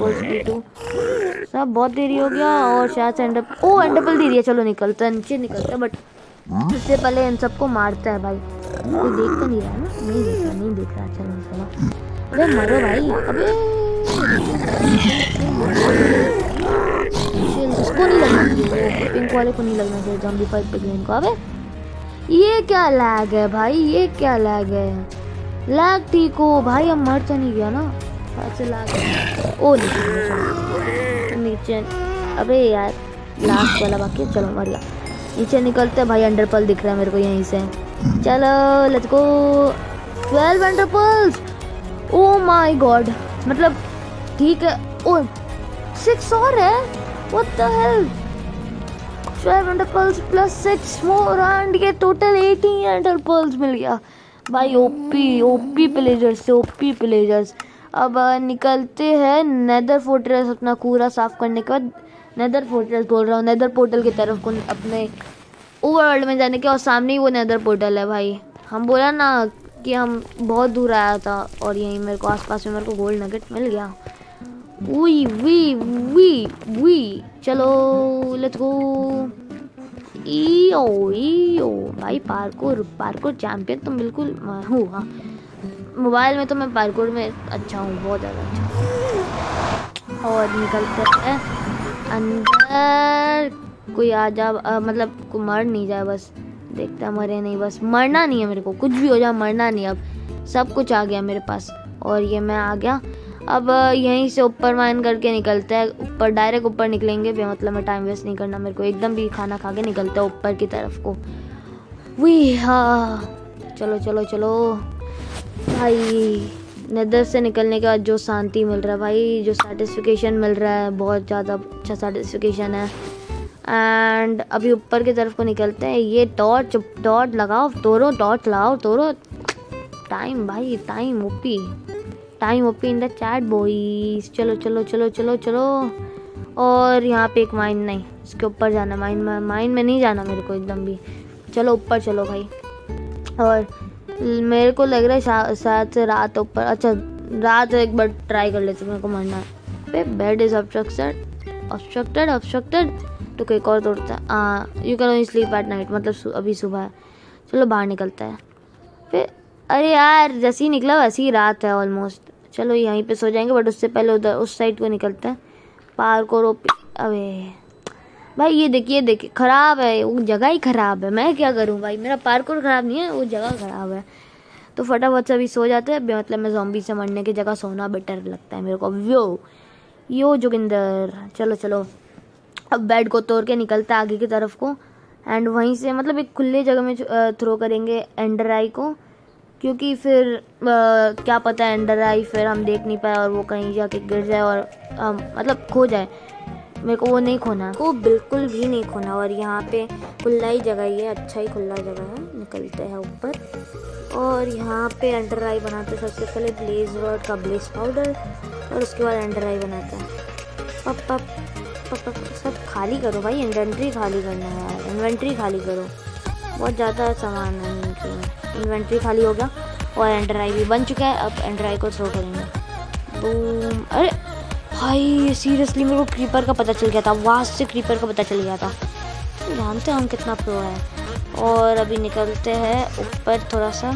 सब बहुत देरी हो गया और शायद से एंडरपर्ल दे दिया। चलो निकलता है, नीचे निकलता है, बट उससे पहले इन सबको मारता है भाई। कोई देख तो नहीं रहा ना, नहीं देख रहा। चलो अरे मरो भाई, अबे इसको नहीं लगना चाहिए, पिंक वाले को नहीं लगना चाहिए ज़ॉम्बी फाइट पिगलिन को। अबे ये क्या लैग है भाई, ये क्या लैग है, लैग ठीक हो भाई, अब मर तो नहीं गया ना ऐसे लैग। ओ नीचे, अबे यार लास्ट वाला बाकी, चलो मर गया। नीचे निकलते भाई, एंडरपर्ल दिख रहा है मेरे को यहीं से। चलो let's go, 12 ender pearls, oh my god, मतलब ठीक है। ओ 6 और है, what the hell, 12 ender pearls plus 6 more and ये टोटल 18 एंडरपर्ल्स मिल गया भाई। ओपी प्लेजर्स से ओपी प्लेजर्स। अब निकलते हैं नेदर फोर्ट्रेस, अपना कूड़ा साफ करने के बाद नेदर फोर्ट्रेस बोल रहा हूँ, नेदर पोर्टल की तरफ को अपने ओवरवर्ल्ड में जाने के, और सामने ही वो नेदर पोर्टल है भाई। हम बोला ना कि हम बहुत दूर आया था और यहीं मेरे को आसपास में मेरे को गोल्ड नगेट मिल गया। वी वी वी वी चलो लेट्स गो। ईओ भाई, पार्कोर चैंपियन तो बिल्कुल हूँ। हाँ मोबाइल में तो मैं पार्कोर में अच्छा हूँ, बहुत ज़्यादा अच्छा। और निकलते हैं अंदर। कोई आ जा, मतलब कोई मर नहीं जाए बस। देखते हैं, मरे नहीं, बस मरना नहीं है मेरे को, कुछ भी हो जाए मरना नहीं। अब सब कुछ आ गया मेरे पास और ये मैं आ गया। अब यहीं से ऊपर माइन करके निकलते हैं, ऊपर डायरेक्ट ऊपर निकलेंगे। मतलब मैं टाइम वेस्ट नहीं करना मेरे को, एकदम भी खाना खा के निकलते हैं ऊपर की तरफ को। वी हाँ, चलो चलो चलो भाई। नेदर से निकलने के बाद जो शांति मिल रहा है भाई, जो सेटिस्फिकेशन मिल रहा है, बहुत ज़्यादा अच्छा सेटिस्फिकेशन है। एंड अभी ऊपर की तरफ को निकलते हैं। ये टॉर्च लगाओ, तोड़ो, टॉर्च लगाओ, तोड़ो। टाइम भाई, time OP in the chat boys. चलो चलो चलो चलो चलो। और यहाँ पे एक माइन, नहीं इसके ऊपर जाना। माइन में नहीं जाना मेरे को एकदम भी। चलो ऊपर चलो भाई। और मेरे को लग रहा है शायद से रात ऊपर, अच्छा रात एक बार ट्राई कर लेते, मेरे को मरना है। बेड इज ऑब्स्ट्रक्टेड तो कोई और तोड़ता है। You can only sleep at night, मतलब अभी सुबह है। चलो बाहर निकलता है फिर। अरे यार, जैसे ही निकला वैसे ही रात है ऑलमोस्ट। चलो यहीं पे सो जाएंगे, बट उससे पहले उधर उस साइड को निकलते हैं। पार्क और अबे भाई ये देखिए ख़राब है, वो जगह ही ख़राब है। मैं क्या करूं भाई, मेरा पार्कोर ख़राब नहीं है, वो जगह ख़राब है। तो फटाफट से अभी सो जाते हैं। मतलब मैं ज़ॉम्बी से मरने की जगह सोना बेटर लगता है मेरे को। यो जोगिंदर, चलो चलो। अब बेड को तोड़ के निकलता है आगे की तरफ को। एंड वहीं से मतलब एक खुले जगह में थ्रो करेंगे एंडर आई को, क्योंकि फिर क्या पता एंडर आई फिर हम देख नहीं पाए और वो कहीं जाके गिर जाए और मतलब खो जाए। मेरे को वो नहीं खोना, वो बिल्कुल भी नहीं खोना। और यहाँ पे खुला ही जगह ही है, अच्छा ही खुला जगह है। निकलते हैं ऊपर और यहाँ पे एंडर आई बनाते हैं। सबसे पहले ब्लेज वर्ड का ब्लेज पाउडर और उसके बाद एंडर आई बनाते हैं। पप सब खाली करो भाई, इन्वेंट्री खाली करना है यार, इन्वेंट्री खाली करो। बहुत ज़्यादा सामान है इनके। इन्वेंट्री खाली हो गया और एंडर आई भी बन चुका है। अब एंडर आई को थ्रो करेंगे। बूम। अरे भाई सीरियसली मेरे को क्रीपर का पता चल गया था, वास्ट से क्रीपर का पता चल गया था। जानते हैं हम कितना प्रो है। और अभी निकलते हैं ऊपर थोड़ा सा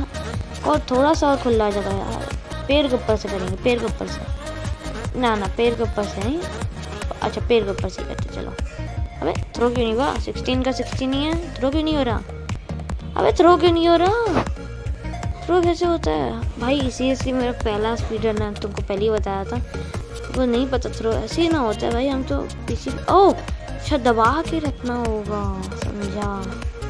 और खुला जगह यार। पेड़ के ऊपर से करेंगे, पेड़ के ऊपर से ना पेड़ के ऊपर से नहीं। अच्छा पेड़ के ऊपर से करते चलो। अबे थ्रो क्यों नहीं हुआ? 16 का 16 ही है, थ्रो क्यों नहीं हो रहा? अबे थ्रो क्यों नहीं हो रहा? थ्रो कैसे होता है भाई? सीरियसली मेरा पहला स्पीड रन है, तुमको पहले ही बताया था, वो नहीं पता थ्रो ऐसे ही ना होता है भाई। हम तो पीछे अच्छा दबा के रखना होगा, समझा।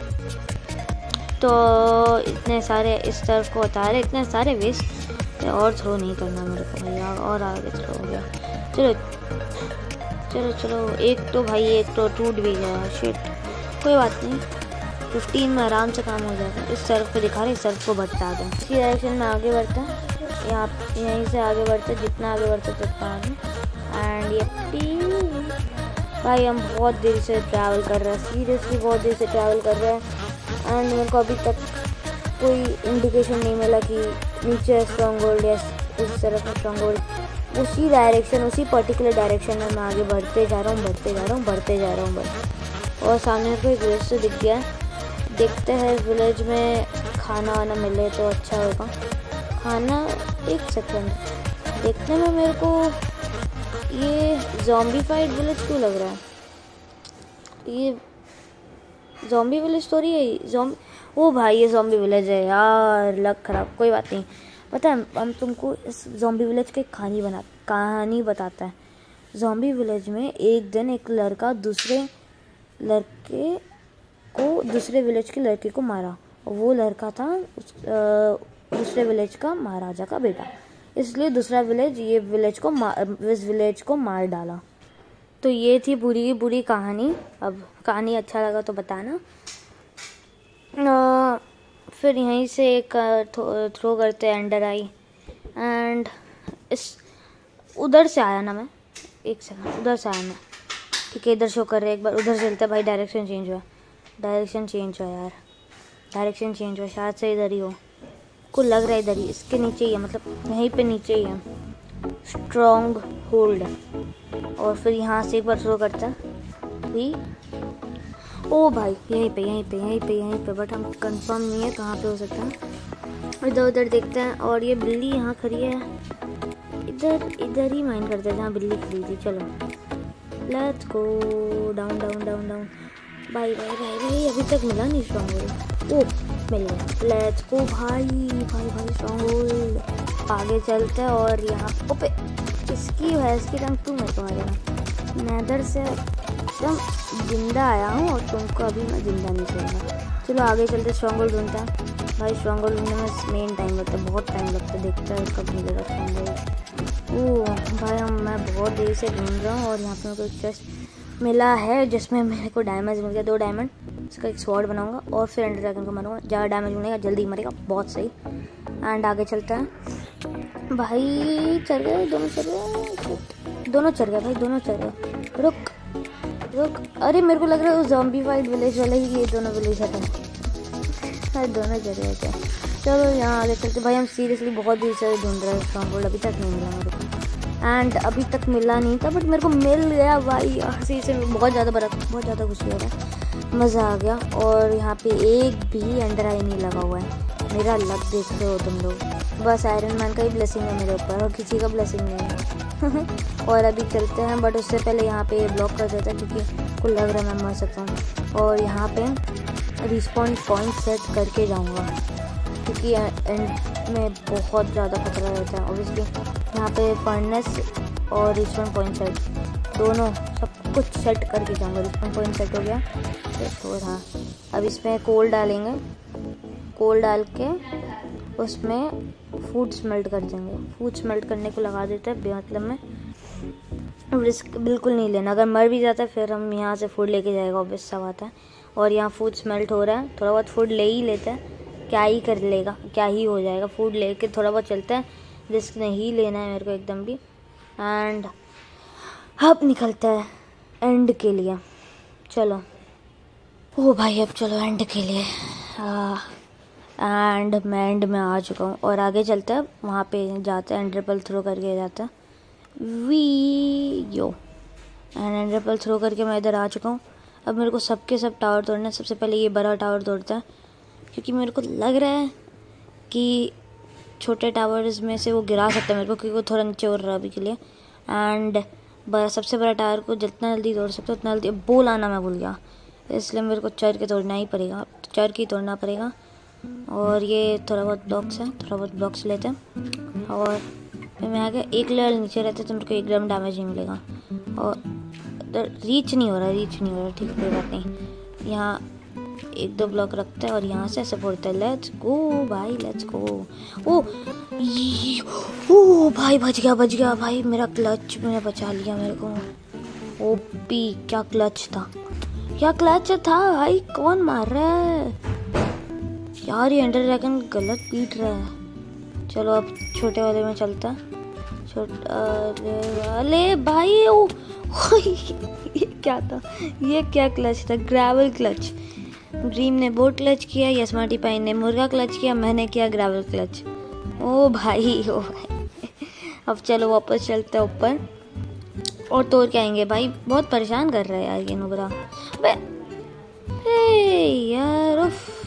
तो इतने सारे इस तरफ को उतारे, इतने सारे वेस्ट और थ्रो नहीं करना मेरे को भैया। और आगे थ्रो हो गया। चलो चलो चलो। एक तो टूट भी गया, शिट। कोई बात नहीं, 15 में आराम से काम हो जाएगा। इस तरफ पे दिखा रहे, इस तरफ को भटका दें। इसी डायरेक्शन में आगे बढ़ता है, यहीं से आगे बढ़ते, जितना आगे बढ़ते उतना आगे। एंड ये भाई हम बहुत देर से ट्रैवल कर रहे हैं, सीरियसली बहुत देर से ट्रैवल कर रहे हैं। एंड मेरे को अभी तक कोई इंडिकेशन नहीं मिला कि नीचे स्ट्रॉन्ग होल्ड या इस तरफ में स्ट्रॉन्ग होल्ड। उसी डायरेक्शन, उसी पर्टिकुलर डायरेक्शन में मैं आगे बढ़ते जा रहा हूँ बस। और सामने को एक विलेज से दिख गया है। देखते हैं विलेज में खाना वाना मिले तो अच्छा होगा। खाना, एक सेकंड, देखने में मेरे को ये ज़ॉम्बीफाइड विलेज क्यों लग रहा है? ये ज़ॉम्बी विलेज स्टोरी है। ओ भाई ये ज़ॉम्बी विलेज है यार, लग खराब। कोई बात नहीं, पता है हम तुमको इस ज़ॉम्बी विलेज की कहानी बताता है। ज़ॉम्बी विलेज में एक दिन एक लड़का दूसरे विलेज के लड़के को मारा। वो लड़का था दूसरे विलेज का महाराजा का बेटा, इसलिए दूसरा विलेज इस विलेज को मार डाला। तो ये थी पूरी की पूरी कहानी। अब कहानी अच्छा लगा तो बताना। फिर यहीं से एक थ्रो करते हैं एंडर आई। एंड इस उधर से आया ना मैं, एक सेकंड, उधर से आया मैं, ठीक है। इधर शो कर रहे, एक बार उधर चलते भाई। डायरेक्शन चेंज हुआ यार, डायरेक्शन चेंज हुआ। शायद से इधर ही हो, को लग रहा है इधर ही, इसके नीचे ही है, मतलब यहीं पे नीचे ही है स्ट्रॉन्ग होल्ड। और फिर यहाँ से एक बार थ्रो करता है। ओ भाई यहीं पे, बट हम कंफर्म नहीं है कहाँ पे हो सकता है। इधर उधर देखते हैं। और ये बिल्ली यहाँ खड़ी है, इधर ही माइन करते हैं जहाँ बिल्ली खड़ी थी। चलो let's go down down down down. भाई भाई भाई भाई अभी तक मिला नहीं स्ट्रॉन्ग होल्ड। ओह मिल गया। लेट्स गो भाई भाई भाई स्ट्रॉन्ग होल्ड। आगे चलते हैं और यहाँ ओपे इसकी भैंस की रंग तू मेरे को मारेगा। नैदर से एकदम जिंदा आया हूँ और तुमको अभी मैं जिंदा नहीं छोड़ूंगा। चलो आगे चलते स्ट्रॉन्ग होल्ड ढूंढते हैं। भाई स्ट्रॉन्ग होल्ड ढूंढने में मेन टाइम लगता है, बहुत टाइम लगता है। देखते हैं कब मिलेगा स्ट्रॉन्ग होल्ड। ओह भाई मैं बहुत देर से ढूंढ रहा हूँ और यहाँ पे मेरे को एक चेस्ट मिला है जिसमें मेरे को डायमंड मिल गया, 2 डायमंड। इसका एक स्वॉर्ड बनाऊंगा और फिर एंडर ड्रैगन को मारूंगा। ज़्यादा डैमेज मिलेगा, जल्दी मरेगा, बहुत सही। एंड आगे चलते हैं। भाई चढ़ गए, दोनों चढ़ गए, दोनों चढ़ गए भाई, दोनों चढ़ गए। रुक रुक, अरे मेरे को लग रहा है ज़ॉम्बी फाइट विलेज वाले ही ये दोनों विलेज है। भाई दोनों चढ़ गए क्या। चलो यहाँ आगे चलते। भाई हम सीरियसली बहुत देर से ढूंढ रहे हैं स्ट्रॉन्ग होल्ड, अभी तक नहीं मिला मेरे को। एंड अभी तक मिला नहीं था बट मेरे को मिल गया भाई। हंसी से बहुत ज़्यादा खुशी हो रहा है, मज़ा आ गया। और यहाँ पे एक भी एंडर आई नहीं लगा हुआ है। मेरा लक देख रहे हो तुम लोग, बस आयरन मैन का ही ब्लेसिंग है मेरे ऊपर और किसी का ब्लेसिंग नहीं है। और अभी चलते हैं बट उससे पहले यहाँ पे ब्लॉक कर देता है क्योंकि कुछ लग रहा है मैं मर सकता हूँ। और यहाँ पे रिस्पॉन्ड पॉइंट सेट करके जाऊँगा क्योंकि एंड में बहुत ज़्यादा खतरा रहता है। ऑब्वियसली यहाँ पे फर्नेस और रिस्पॉन्ड पॉइंट सेट दोनों सब कुछ सेट करके जाऊँगा। रिस्पॉन्ड पॉइंट सेट हो गया तो हाँ, अब इसमें कोल डालेंगे। कोल डाल के उसमें फूड स्मेल्ट कर देंगे। फूड स्मेल्ट करने को लगा देते हैं, मतलब में रिस्क बिल्कुल नहीं लेना। अगर मर भी जाता है फिर हम यहाँ से फूड लेके जाएगा, ऑब्वियस सा बात है। और यहाँ फूड स्मेल्ट हो रहा है, थोड़ा बहुत फूड ले ही लेते हैं, क्या ही कर लेगा, क्या ही हो जाएगा। फूड लेके थोड़ा बहुत चलते हैं, रिस्क नहीं लेना है मेरे को एकदम भी। एंड अब निकलता है एंड के लिए। चलो ओ भाई अब चलो एंड के लिए। एंड मैं एंड में आ चुका हूँ और आगे चलते हैं, वहाँ पे जाते हैं, एंडरपल थ्रो करके जाते हैं वी यो। एंड एंडरपल थ्रो करके मैं इधर आ चुका हूँ। अब मेरे को सबके सब टावर तोड़ना है। सबसे पहले ये बड़ा टावर तोड़ता है क्योंकि मेरे को लग रहा है कि छोटे टावर्स में से वो गिरा सकता है मेरे को, क्योंकि वो थोड़ा नीचे उड़ रहा है अभी के लिए। एंड सबसे बड़ा टावर को जितना जल्दी तोड़ सकते उतना जल्दी। बोल आना मैं भूल गया, इसलिए मेरे को चढ़ के तोड़ना ही पड़ेगा, चढ़ के तोड़ना पड़ेगा। और ये थोड़ा बहुत ब्लॉक्स है, थोड़ा बहुत ब्लॉक्स लेते हैं और फिर मैं आगे एक लेवल नीचे रहते तो मेरे को 1 ग्राम डैमेज नहीं मिलेगा। और रीच नहीं हो रहा, ठीक है कोई बात नहीं। यहाँ 1-2 ब्लॉक रखते हैं और यहाँ से ऐसे फोड़ते हैं। लेट्स गो भाई, लेट्स गो। ओ भाई बच गया भाई, मेरा क्लच मैंने बचा लिया मेरे को। ओपी क्या क्लच था भाई, कौन मार रहा है यार, ये एंडर ड्रैगन गलत पीट रहा है। चलो अब छोटे वाले में चलता है। छोटा वाले भाई ये क्या था, ये क्या क्लच था, ग्रेवल क्लच। ड्रीम ने बोट क्लच किया, स्मार्टी पाई ने मुर्गा क्लच किया, मैंने किया ग्रेवल क्लच। ओ भाई अब चलो वापस चलते हैं ऊपर और तोड़ के आएंगे। भाई बहुत परेशान कर रहा है यार ये नुबरा। यार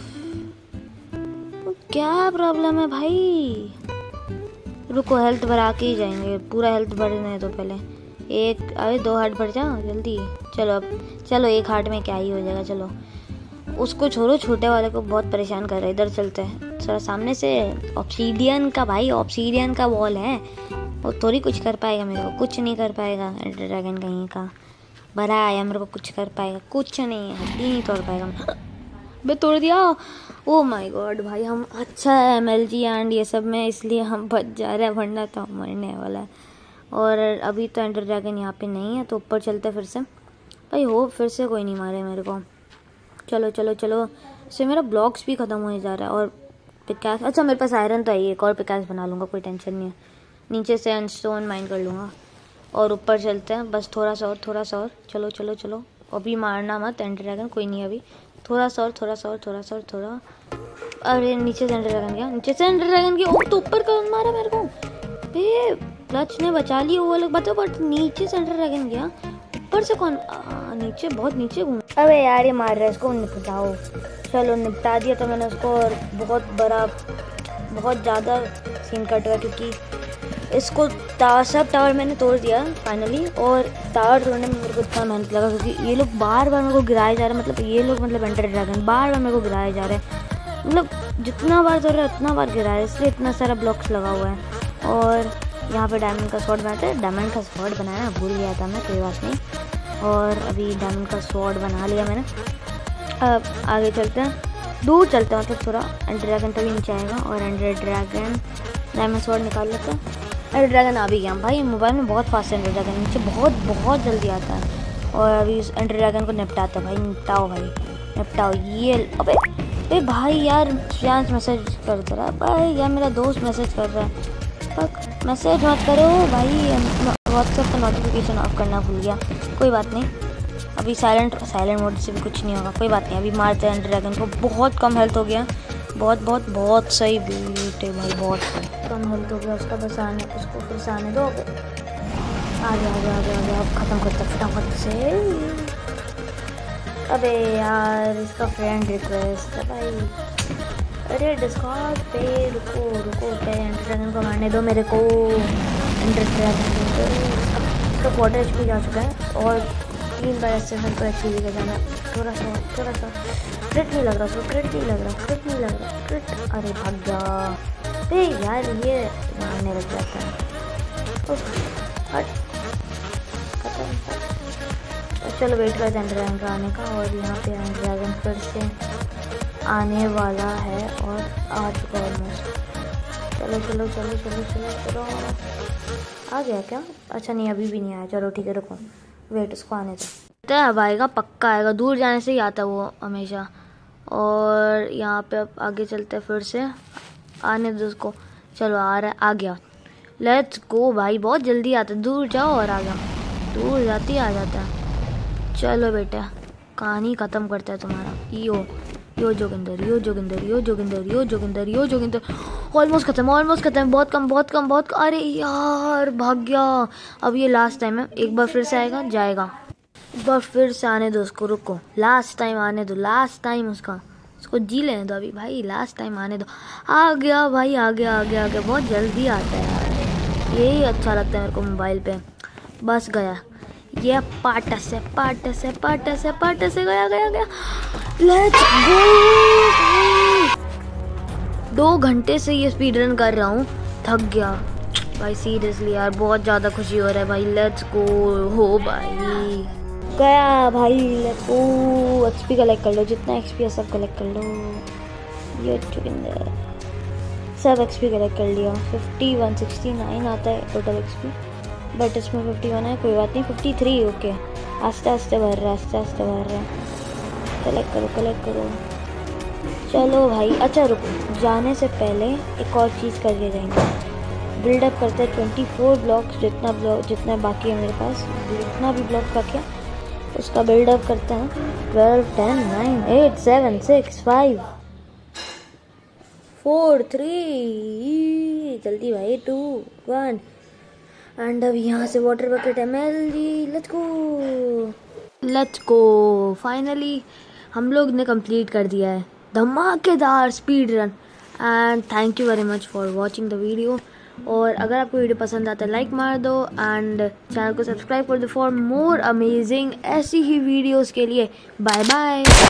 क्या प्रॉब्लम है भाई, रुको हेल्थ बढ़ा के ही जाएंगे, पूरा हेल्थ बढ़ने दो पहले। 2 हार्ट बढ़ जाओ जल्दी। चलो 1 हार्ट में क्या ही हो जाएगा। चलो उसको छोड़ो, छोटे वाले को बहुत परेशान कर रहा है। इधर चलते हैं थोड़ा सामने से। ऑब्सीडियन का वॉल है, वो थोड़ी कुछ कर पाएगा मेरे को, कुछ नहीं कर पाएगा। एंडर ड्रैगन कहीं का बड़ा आया, मेरे को कुछ कर पाएगा, कुछ नहीं, हड्डी नहीं तोड़ पाएगा। मैं तोड़ दिया। ओ माय गॉड भाई, हम अच्छा है MLG एंड ये सब में, इसलिए हम बच जा रहे हैं, वरना तो हम मरने वाला है। और अभी तो एंडर ड्रैगन यहाँ पे नहीं है, तो ऊपर चलते फिर से। भाई हो फिर से कोई नहीं मारे मेरे को। चलो इससे मेरा ब्लॉक्स भी ख़त्म हो जा रहा है। और पिकास, अच्छा मेरे पास आयरन तो है, एक और पिकास बना लूँगा, कोई टेंशन नहीं है। नीचे से एंडस्टोन माइन कर लूँगा और ऊपर चलते हैं, बस थोड़ा सा और। चलो अभी मारना मत एंडर ड्रैगन, कोई नहीं अभी, थोड़ा सा और। अरे नीचे से एंडर ड्रैगन गया। ओ तो ऊपर कौन मारा मेरे को, क्लच ने बचा लिया वो लोग, बताओ। बट नीचे से एंडर ड्रैगन गया, ऊपर से कौन, नीचे बहुत नीचे घूम। अबे यार ये मार रहा है, इसको निपटाओ। चलो निपटा दिया तो मैंने उसको, और बहुत ज़्यादा सीन कट रहा क्योंकि इसको सब टावर मैंने तोड़ दिया फाइनली। और टावर तोड़ने में मेरे को इतना मेहनत लगा क्योंकि ये लोग बार बार मेरे को गिराए जा रहे हैं। मतलब ये लोग मतलब एंडर ड्रैगन बार बार मेरे को गिराए जा रहे हैं। मतलब जितना बार तोड़ रहे हैं उतना बार गिरा रहे हैं, इसलिए इतना सारा ब्लॉक्स लगा हुआ है। और यहाँ पे डायमंड का स्वॉर्ड बनाते हैं। डायमंड का स्वॉर्ड बनाना भूल गया था मैं, कोई बात नहीं। और अभी डायमंड का स्वॉर्ड बना लिया मैंने। अब आगे चलते हैं, दूर चलते हैं, मतलब थोड़ा एंडर ड्रैगन तभी नीचे आएगा। और एंडर ड्रैगन डायमंड स्वॉर्ड निकाल लेते हैं। एंडर ड्रैगन आ भी गया भाई। मोबाइल में बहुत फास्ट एंडर ड्रैगन नीचे बहुत जल्दी आता है। और अभी इस एंडर ड्रैगन को निपटाते हैं भाई। निपटाओ भाई, निपटाओ। ये अबे भाई यार फ्रेंड्स मैसेज कर दे रहा है भाई यार, मेरा दोस्त मैसेज कर रहा है। पर मैसेज मत करो भाई, व्हाट्सएप का नोटिफिकेशन ऑफ करना भूल गया। कोई बात नहीं, अभी साइलेंट मोड से भी कुछ नहीं होगा। कोई बात नहीं, अभी मारते हैं एंडर ड्रैगन को। बहुत कम हेल्थ हो गया, बहुत सही बेटे भाई, बहुत कम हेल्थ हो गया उसका। बस उसको फिर से आने दो। आगे अब ख़त्म करते फटाफट से। अबे यार इसका फ्रेंड रिक्वेस्ट है भाई। अरे डिस्कॉर्ड पे रुको पे एंडर ड्रैगन को मारने दो मेरे को। एंडर ड्रैगन इसका 40 HP जा चुका है और 3 बार ऐसे मेरे को HP लेके जाना। थोड़ा सा क्रिट नहीं लग रहा उसको, क्रिट नहीं लग रहा। अरे भाग गया। अरे यार ये मारने लग जाता है। चलो वेट करते हैं एंडर ड्रैगन का आने का। और यहाँ पे एंडर ड्रैगन फिर से आने वाला है और आ चुका है ऑलमोस्ट। चलो। आ गया क्या? अच्छा नहीं, अभी भी नहीं आया। चलो ठीक है, रुको, वेट उसको आने दो। अब आएगा, पक्का आएगा। दूर जाने से ही आता है वो हमेशा। और यहाँ पे अब आगे चलते हैं, फिर से आने दो उसको। चलो आ रहा है, आ गया। लेट्स गो भाई, बहुत जल्दी आता है। दूर जाओ और आ गया, दूर जाती आ जाता है। चलो बेटा, कहानी ख़त्म करता है तुम्हारा। यो जोगिंदर। ऑलमोस्ट खत्म, बहुत कम। अरे यार भाग गया। अब ये लास्ट टाइम है, एक बार फिर से आएगा, जाएगा। एक बार फिर से आने दो उसको, रुको, लास्ट टाइम आने दो, लास्ट टाइम उसको जी लेने दो अभी भाई, लास्ट टाइम आने दो। आ गया भाई, आ गया। बहुत जल्दी आता है यार, यही अच्छा लगता है मेरे को मोबाइल पे। बस गया ये पार्ट से गया। Let's go. 2 घंटे से ये स्पीड रन कर रहा हूँ, थक गया भाई सीरियसली यार, बहुत ज़्यादा खुशी हो रहा है भाई। लेट्स गो हो भाई, गया भाई। Let's go. एक्सपी कलेक्ट कर लो, जितना एक्सपी है सब कलेक्ट कर लो। ये सब एक्सपी कलेक्ट कर लिया। 5169 आता है टोटल एक्सपी, बट इसमें 51 है, कोई बात नहीं। 53 ओके। आस्ते भर रहा है। कलेक्ट करो। चलो भाई, अच्छा रुको, जाने से पहले एक और चीज़ करके जाएंगे। बिल्डअप करते हैं 24 ब्लॉक्स, जितना बाकी है मेरे पास, जितना भी ब्लॉक बाकी है उसका बिल्डअप करते हैं। 12 10 9 8 7 6 5 4 3 जल्दी भाई 2 1। एंड अब यहाँ से water bucket MLG। Let's go. Finally हम लोग ने कंप्लीट कर दिया है धमाकेदार speed run. And thank you very much for watching the video. और अगर आपको वीडियो पसंद आता है लाइक मार दो एंड चैनल को सब्सक्राइब कर दो फॉर मोर अमेजिंग ऐसी ही वीडियोस के लिए। Bye bye.